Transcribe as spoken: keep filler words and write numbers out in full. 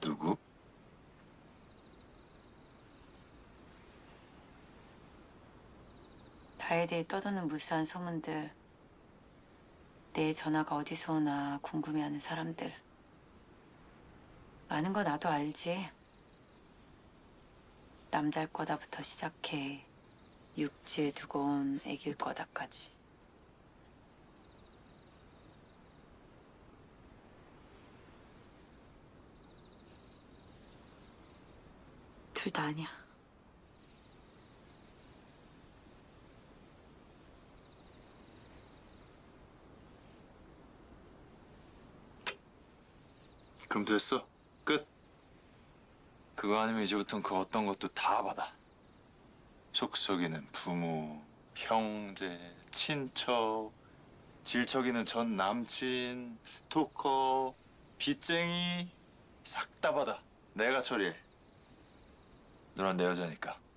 누구? 나에 대해 떠도는 무수한 소문들, 내 전화가 어디서 오나 궁금해하는 사람들. 많은 거 나도 알지. 남잘 거다부터 시작해 육지에 두고 온 애길 거다까지. 둘 다 아니야. 그럼 됐어. 끝. 그거 아니면 이제부턴 그 어떤 것도 다 받아. 속썩이는 부모, 형제, 친척, 질척이는 전 남친, 스토커, 빚쟁이 싹 다 받아. 내가 처리해. 너란 내 여자니까.